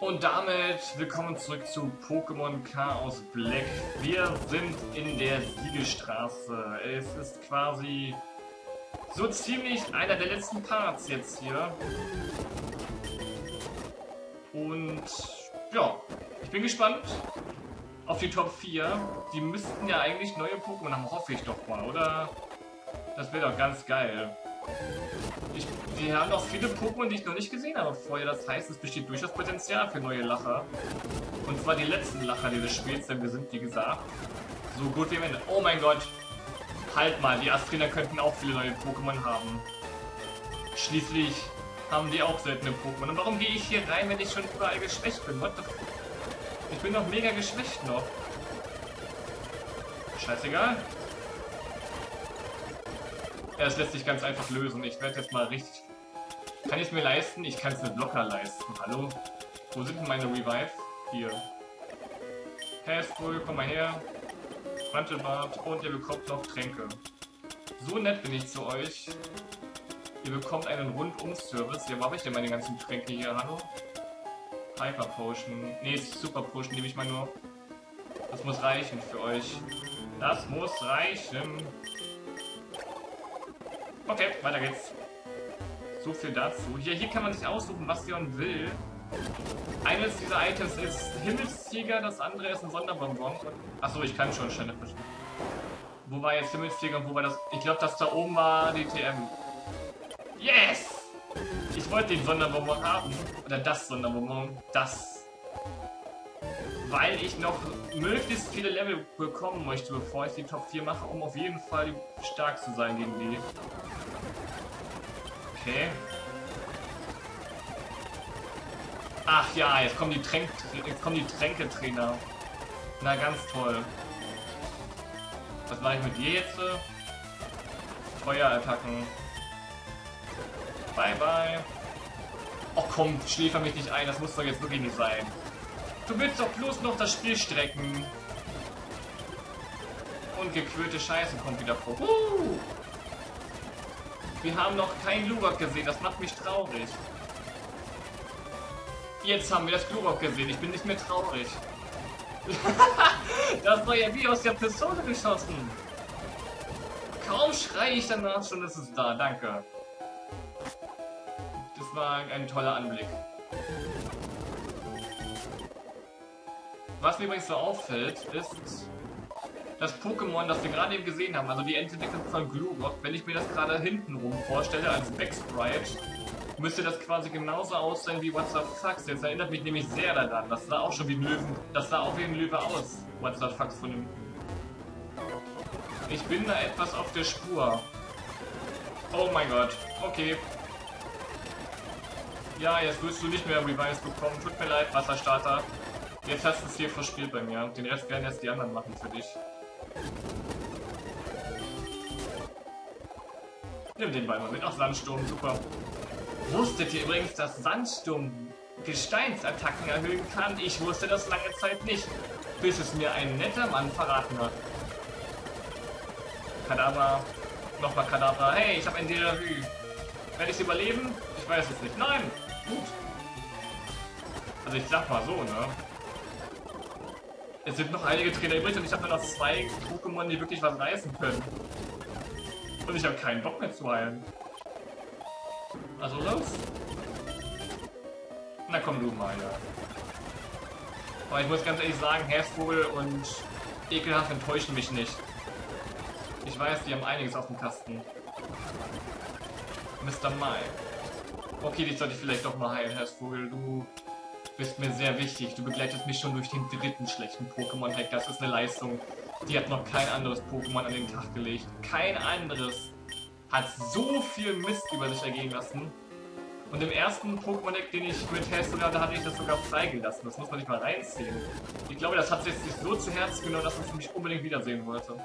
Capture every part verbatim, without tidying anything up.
Und damit willkommen zurück zu Pokémon Chaos Black. Wir sind in der Siegestraße. Es ist quasi so ziemlich einer der letzten Parts jetzt hier. Und ja, ich bin gespannt auf die Top vier. Die müssten ja eigentlich neue Pokémon haben, hoffe ich doch mal, oder? Das wäre doch ganz geil. Ich, die haben noch viele Pokémon, die ich noch nicht gesehen habe vorher. Das heißt, es besteht durchaus Potenzial für neue Lacher. Und zwar die letzten Lacher dieses Spiels, denn wir sind, wie gesagt, so gut wie am Ende. Oh mein Gott! Halt mal, die Astriner könnten auch viele neue Pokémon haben. Schließlich haben die auch seltene Pokémon. Und warum gehe ich hier rein, wenn ich schon überall geschwächt bin? What the f ich bin noch mega geschwächt noch. Scheißegal. Ja, das lässt sich ganz einfach lösen. Ich werde jetzt mal richtig... Kann ich es mir leisten? Ich kann es nicht locker leisten. Hallo? Wo sind denn meine Revive? Hier. Hasbull, komm mal her. Mantelbart und ihr bekommt noch Tränke. So nett bin ich zu euch. Ihr bekommt einen Rundum-Service. Ja, wo habe ich denn meine ganzen Tränke hier? Hallo? Hyper Potion. Nee, Super Potion nehme ich mal nur. Das muss reichen für euch. Das muss reichen. Okay, weiter geht's. So viel dazu. Hier, hier kann man sich aussuchen, was man will. Eines dieser Items ist Himmelsjäger, das andere ist ein Sonderbonbon. Achso, ich kann schon schnell verstehen. Wo war jetzt Himmelsjäger und wo war das? Ich glaube, das da oben war die T M. Yes! Ich wollte den Sonderbonbon haben. Oder das Sonderbonbon. Das. Weil ich noch möglichst viele Level bekommen möchte, bevor ich die Top vier mache, um auf jeden Fall stark zu sein gegen die. Okay. Ach ja, jetzt kommen die Tränk jetzt kommen die Tränketrainer. Na, ganz toll. Was mache ich mit dir jetzt? Feuerattacken. Bye bye. Oh komm, schläfer mich nicht ein, das muss doch jetzt wirklich nicht sein. Du willst doch bloß noch das Spiel strecken. Und gequirlte Scheiße kommt wieder vor. Uh! Wir haben noch keinen Glurak gesehen, das macht mich traurig. Jetzt haben wir das Glurak gesehen, ich bin nicht mehr traurig. Das war ja wie aus der Pistole geschossen. Kaum schreie ich danach schon, ist es da, danke. Das war ein toller Anblick. Was mir übrigens so auffällt, ist das Pokémon, das wir gerade eben gesehen haben, also die Entwicklung von Glurak. Wenn ich mir das gerade hinten rum vorstelle als Backsprite, müsste das quasi genauso aussehen wie What the Fuck. Jetzt erinnert mich nämlich sehr daran. Das sah auch schon wie ein Löwen. Das sah auch wie ein Löwe aus. What the Fuck von dem. Ich bin da etwas auf der Spur. Oh mein Gott. Okay. Ja, jetzt wirst du nicht mehr Revives bekommen. Tut mir leid, Wasserstarter. Jetzt hast du es hier verspielt bei mir. Den Rest werden jetzt die anderen machen für dich. Nimm den Ball mal mit. Auch Sandsturm, super. Wusstet ihr übrigens, dass Sandsturm Gesteinsattacken erhöhen kann? Ich wusste das lange Zeit nicht, bis es mir ein netter Mann verraten hat. Kadabra. Nochmal Kadabra. Hey, ich habe ein Déjà-vu. Werde ich es überleben? Ich weiß es nicht. Nein! Gut. Also ich sag mal so, ne? Es sind noch einige Trainer übrig und ich habe nur noch zwei Pokémon, die wirklich was reißen können. Und ich habe keinen Bock mehr zu heilen. Also los. Na komm du mal, ja. Aber ich muss ganz ehrlich sagen, Hersvogel und Ekelhaft enttäuschen mich nicht. Ich weiß, die haben einiges auf dem Kasten. Mister Mai. Okay, dich sollte ich vielleicht doch mal heilen, Hersvogel. Du bist mir sehr wichtig. Du begleitest mich schon durch den dritten schlechten Pokémon-Hack. Das ist eine Leistung, die hat noch kein anderes Pokémon an den Tag gelegt. Kein anderes hat so viel Mist über sich ergehen lassen. Und im ersten Pokémon-Deck, den ich mit Hasbull hatte, hatte ich das sogar freigelassen. Das muss man nicht mal reinziehen. Ich glaube, das hat sich so zu Herzen genommen, dass es mich unbedingt wiedersehen wollte.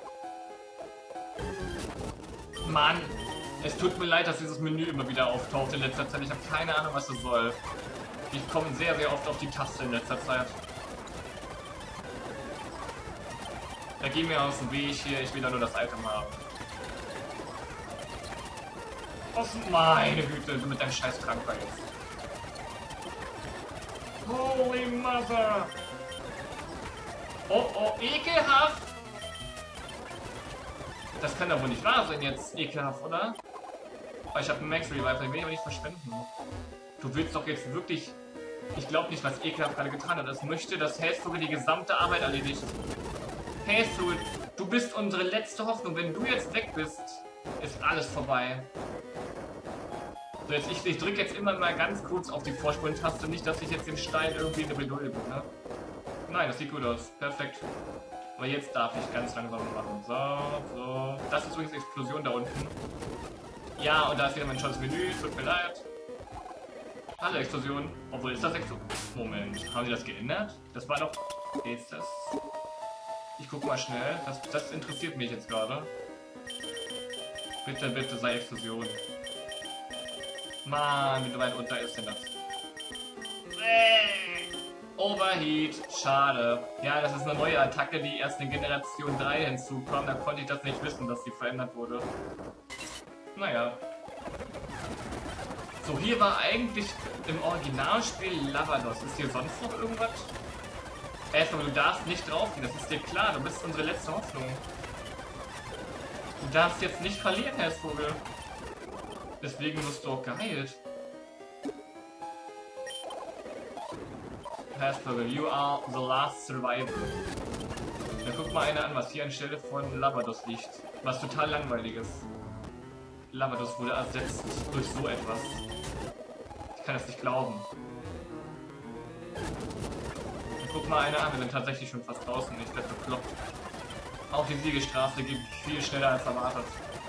Mann, es tut mir leid, dass dieses Menü immer wieder auftaucht in letzter Zeit. Ich habe keine Ahnung, was das soll. Ich komme sehr, sehr oft auf die Taste in letzter Zeit. Da geh mir aus dem Weg hier, ich will da nur das Item haben. Oh, meine Güte, du mit deinem scheiß Krankheit jetzt. Holy Mother! Oh, oh, ekelhaft! Das kann doch wohl nicht wahr sein jetzt, ekelhaft, oder? Aber ich habe einen Max Revive, den will ich aber nicht verschwenden. Du willst doch jetzt wirklich... Ich glaube nicht, was ekelhaft gerade getan hat. Es möchte, dass Hailsvogel die gesamte Arbeit erledigt. Hailsvogel, du bist unsere letzte Hoffnung. Wenn du jetzt weg bist, ist alles vorbei. So, jetzt, ich, ich drücke jetzt immer mal ganz kurz auf die Vorspulen-Taste. Nicht, dass ich jetzt den Stein irgendwie in der Bedulde bin, ne? Nein, das sieht gut aus. Perfekt. Aber jetzt darf ich ganz langsam machen. So, so. Das ist übrigens Explosion da unten. Ja, und da ist wieder mein schönes Menü. Tut mir leid. Alle Explosion. Obwohl, ist das Explosion? Moment, haben sie das geändert? Das war doch... Ist das... Ich guck mal schnell. Das, das interessiert mich jetzt gerade. Bitte, bitte, sei Explosion. Mann, wie weit runter ist denn das? Overheat. Schade. Ja, das ist eine neue Attacke, die erst in Generation drei hinzukommt. Da konnte ich das nicht wissen, dass die verändert wurde. Naja. So, hier war eigentlich im Originalspiel Lavados. Ist hier sonst noch irgendwas? Erstmal, du darfst nicht draufgehen, das ist dir klar. Du bist unsere letzte Hoffnung. Du darfst jetzt nicht verlieren, Hailsvogel. Deswegen wirst du auch geheilt. Hailsvogel, you are the last survivor. Dann guck mal einer an, was hier anstelle von Lavados liegt. Was total langweilig ist. Lavados wurde ersetzt durch so etwas. Ich kann das nicht glauben. Dann guck mal einer an, wir sind tatsächlich schon fast draußen. Ich werde bekloppt. Auch die Siegesstraße geht viel schneller als erwartet.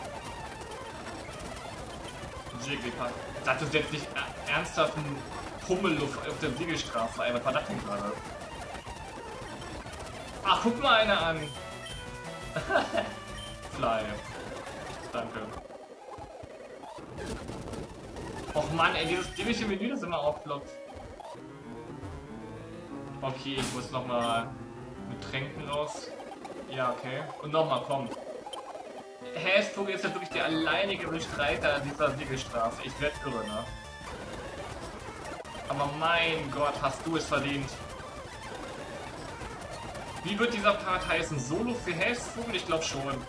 Jigglypuff. Das ist jetzt nicht ernsthaft ein Pummelluft auf der Siegelstraße. Was war das denn gerade? Ach, guck mal einer an. Fly. Danke. Och Mann, ey, dieses dämliche Menü, das immer aufploppt. Okay, ich muss nochmal mit Tränken raus. Ja, okay. Und nochmal, komm. Hailsvogel ist ja wirklich der alleinige Bestreiter dieser Siegelstraße. Ich werde irre, ne? Aber mein Gott, hast du es verdient. Wie wird dieser Part heißen? Solo für Hailsvogel? Ich glaube schon.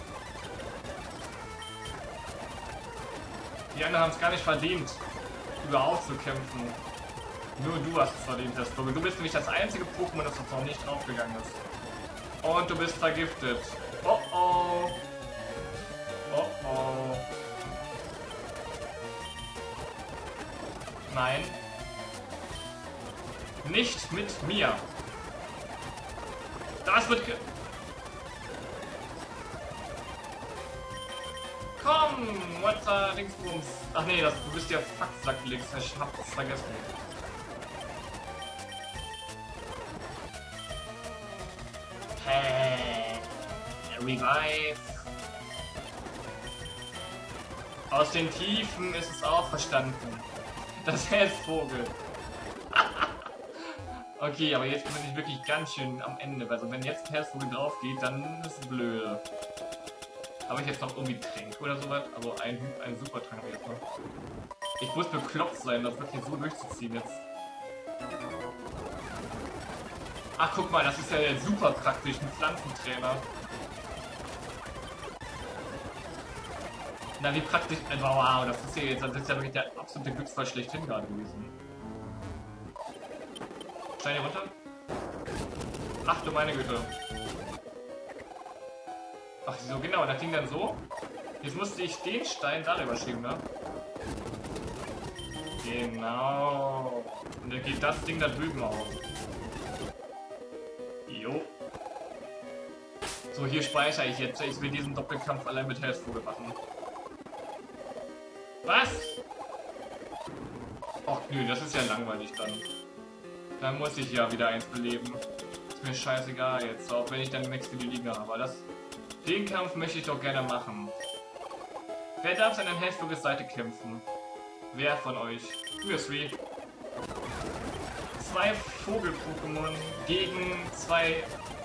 Die anderen haben es gar nicht verdient, überhaupt zu kämpfen. Nur du hast es verdient, Hailsvogel. Du bist nämlich das einzige Pokémon, das noch nicht draufgegangen ist. Und du bist vergiftet. Oh oh. Oh oh. Nein. Nicht mit mir. Das wird ge... Komm, what's a Dingsbums? Ach nee, das, du bist ja Fucksack-Links. Ich hab's vergessen. Hey. Revive. Aus den Tiefen ist es auch verstanden. Das Hailsvogel. Okay, aber jetzt bin ich wirklich ganz schön am Ende. Also wenn jetzt Hailsvogel drauf geht, dann ist es blöd. Habe ich jetzt noch irgendwie Tränke oder sowas? Also ein, ein super Trank jetzt noch. Ich muss bekloppt sein, das wirklich so durchzuziehen jetzt. Ach, guck mal, das ist ja super praktisch, ein Pflanzentrainer. Na, wie praktisch. Äh, wow, das ist ja jetzt, das ist ja wirklich der absolute Glücksfall schlechthin gerade gewesen. Stein hier runter. Ach du meine Güte. Ach so, genau, das ging dann so. Jetzt musste ich den Stein darüber schieben, ne? Genau. Und dann geht das Ding da drüben auf. Jo. So, hier speichere ich jetzt. Ich will diesen Doppelkampf allein mit Hailsvogel machen. Was? Och nö, das ist ja langweilig dann. Dann muss ich ja wieder eins beleben. Ist mir scheißegal jetzt, auch wenn ich dann Max für die Liga habe. Aber das, den Kampf möchte ich doch gerne machen. Wer darf seine Hailsvogels Seite kämpfen? Wer von euch? Du, Three. Zwei Vogel-Pokémon gegen zwei...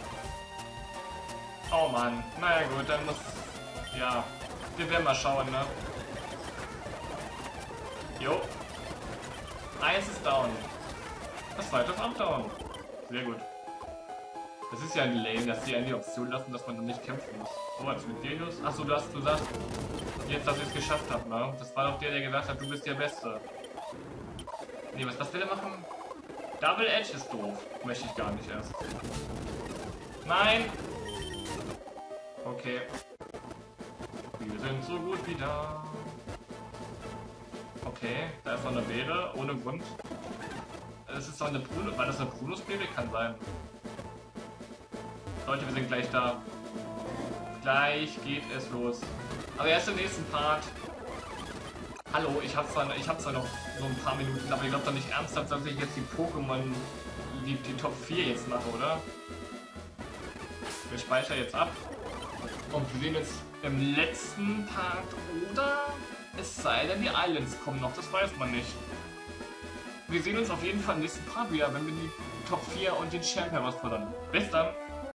Oh Mann. Naja gut, dann muss... Ja, wir werden mal schauen, ne? Jo. Eins ist down. Das zweite Countdown. Sehr gut. Das ist ja lame, dass die einen die Option lassen, dass man dann nicht kämpfen muss. So, was mit dir los? Achso, du hast gesagt, jetzt, dass ich es geschafft habe, ne? Das war doch der, der gesagt hat, du bist der Beste. Nee, was, was will er machen? Double Edge ist doof. Möchte ich gar nicht erst. Nein! Okay. Wir sind so gut wie da. Okay, da ist noch eine Beere, ohne Grund. Es ist doch eine Bruno. War das eine Brunus-Beere? Kann sein. Leute, wir sind gleich da. Gleich geht es los. Aber erst im nächsten Part. Hallo, ich habe zwar, ich hab zwar noch so ein paar Minuten, aber ich glaube doch nicht ernsthaft, dass ich jetzt die Pokémon, die, die Top vier jetzt mache, oder? Wir speichern jetzt ab. Und wir sehen jetzt im letzten Part, oder? Es sei denn, die Islands kommen noch, das weiß man nicht. Wir sehen uns auf jeden Fall im nächsten Part wieder, wenn wir die Top vier und den Champion herausfordern. Bis dann!